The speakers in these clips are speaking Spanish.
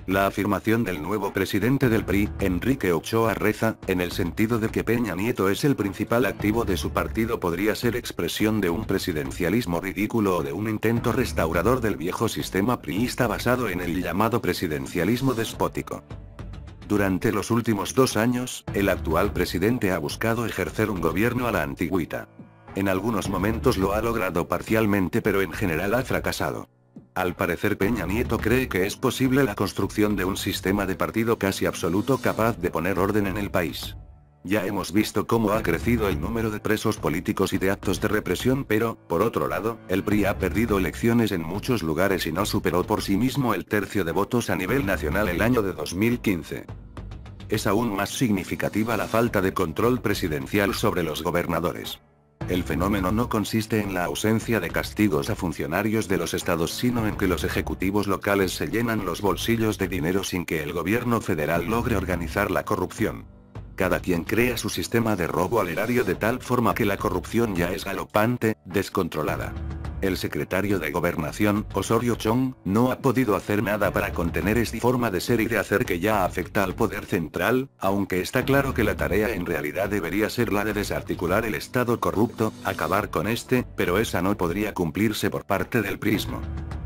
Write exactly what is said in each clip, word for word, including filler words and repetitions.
La afirmación del nuevo presidente del P R I, Enrique Ochoa Reza, en el sentido de que Peña Nieto es el principal activo de su partido podría ser expresión de un presidencialismo ridículo o de un intento restaurador del viejo sistema priista basado en el llamado presidencialismo despótico. Durante los últimos dos años, el actual presidente ha buscado ejercer un gobierno a la antigüita. En algunos momentos lo ha logrado parcialmente, pero en general ha fracasado. Al parecer Peña Nieto cree que es posible la construcción de un sistema de partido casi absoluto capaz de poner orden en el país. Ya hemos visto cómo ha crecido el número de presos políticos y de actos de represión, pero, por otro lado, el P R I ha perdido elecciones en muchos lugares y no superó por sí mismo el tercio de votos a nivel nacional el año de dos mil quince. Es aún más significativa la falta de control presidencial sobre los gobernadores. El fenómeno no consiste en la ausencia de castigos a funcionarios de los estados, sino en que los ejecutivos locales se llenan los bolsillos de dinero sin que el gobierno federal logre organizar la corrupción. Cada quien crea su sistema de robo al erario de tal forma que la corrupción ya es galopante, descontrolada. El secretario de Gobernación, Osorio Chong, no ha podido hacer nada para contener esta forma de ser y de hacer que ya afecta al poder central, aunque está claro que la tarea en realidad debería ser la de desarticular el Estado corrupto, acabar con este, pero esa no podría cumplirse por parte del prismo.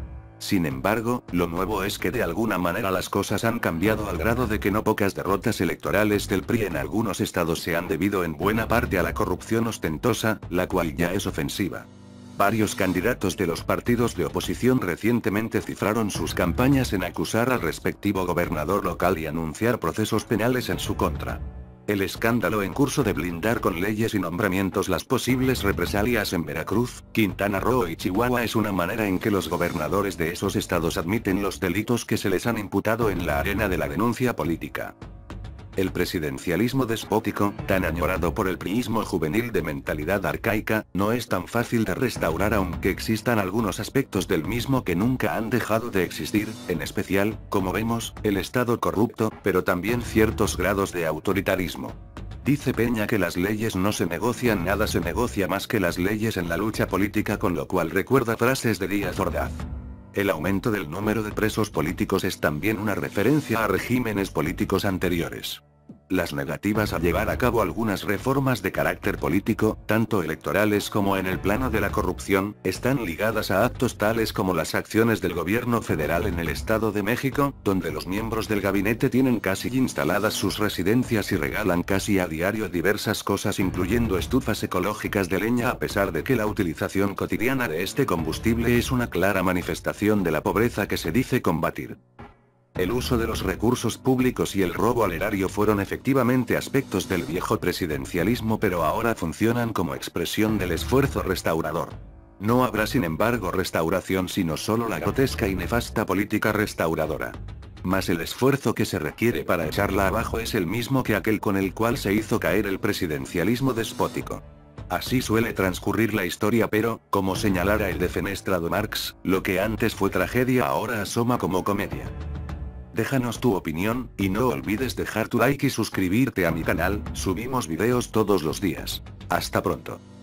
Sin embargo, lo nuevo es que de alguna manera las cosas han cambiado al grado de que no pocas derrotas electorales del P R I en algunos estados se han debido en buena parte a la corrupción ostentosa, la cual ya es ofensiva. Varios candidatos de los partidos de oposición recientemente cifraron sus campañas en acusar al respectivo gobernador local y anunciar procesos penales en su contra. El escándalo en curso de blindar con leyes y nombramientos las posibles represalias en Veracruz, Quintana Roo y Chihuahua es una manera en que los gobernadores de esos estados admiten los delitos que se les han imputado en la arena de la denuncia política. El presidencialismo despótico, tan añorado por el priismo juvenil de mentalidad arcaica, no es tan fácil de restaurar aunque existan algunos aspectos del mismo que nunca han dejado de existir, en especial, como vemos, el Estado corrupto, pero también ciertos grados de autoritarismo. Dice Peña que las leyes no se negocian, nada se negocia más que las leyes en la lucha política, con lo cual recuerda frases de Díaz Ordaz. El aumento del número de presos políticos es también una referencia a regímenes políticos anteriores. Las negativas a llevar a cabo algunas reformas de carácter político, tanto electorales como en el plano de la corrupción, están ligadas a actos tales como las acciones del gobierno federal en el Estado de México, donde los miembros del gabinete tienen casi instaladas sus residencias y regalan casi a diario diversas cosas incluyendo estufas ecológicas de leña, a pesar de que la utilización cotidiana de este combustible es una clara manifestación de la pobreza que se dice combatir. El uso de los recursos públicos y el robo al erario fueron efectivamente aspectos del viejo presidencialismo, pero ahora funcionan como expresión del esfuerzo restaurador. No habrá sin embargo restauración sino solo la grotesca y nefasta política restauradora. Mas el esfuerzo que se requiere para echarla abajo es el mismo que aquel con el cual se hizo caer el presidencialismo despótico. Así suele transcurrir la historia, pero, como señalara el defenestrado Marx, lo que antes fue tragedia ahora asoma como comedia. Déjanos tu opinión, y no olvides dejar tu like y suscribirte a mi canal, subimos videos todos los días. Hasta pronto.